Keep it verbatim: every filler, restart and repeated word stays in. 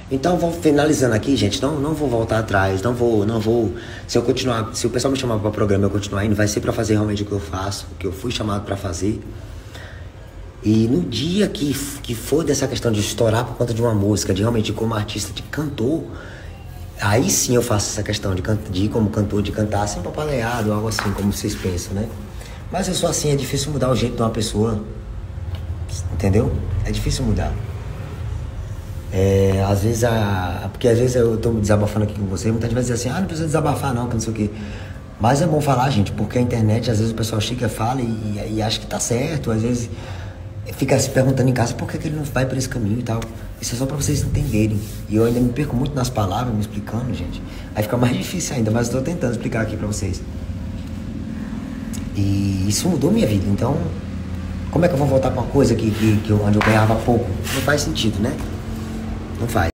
Então, vou finalizando aqui, gente. Não, não vou voltar atrás. Não vou, não vou. Se eu continuar, se o pessoal me chamar para o programa, eu continuar indo, vai ser para fazer realmente o que eu faço, o que eu fui chamado para fazer. E no dia que, que for dessa questão de estourar por conta de uma música, de realmente como artista, de cantor, aí sim eu faço essa questão de, de ir como cantor, de cantar sem papaleado, algo assim, como vocês pensam, né? Mas eu sou assim, é difícil mudar o jeito de uma pessoa, entendeu? É difícil mudar. É, às vezes, a, porque às vezes eu tô desabafando aqui com você, muitas vezes assim, ah, não precisa desabafar não, que não sei o quê. Mas é bom falar, gente, porque a internet, às vezes o pessoal chega, fala e, e acha que tá certo, às vezes fica se perguntando em casa por que, que ele não vai por esse caminho e tal. Isso é só pra vocês entenderem. E eu ainda me perco muito nas palavras, me explicando, gente. Aí fica mais difícil ainda, mas eu tô tentando explicar aqui pra vocês. E isso mudou minha vida, então como é que eu vou voltar pra uma coisa que, que, que eu, onde eu ganhava pouco? Não faz sentido, né? Não faz.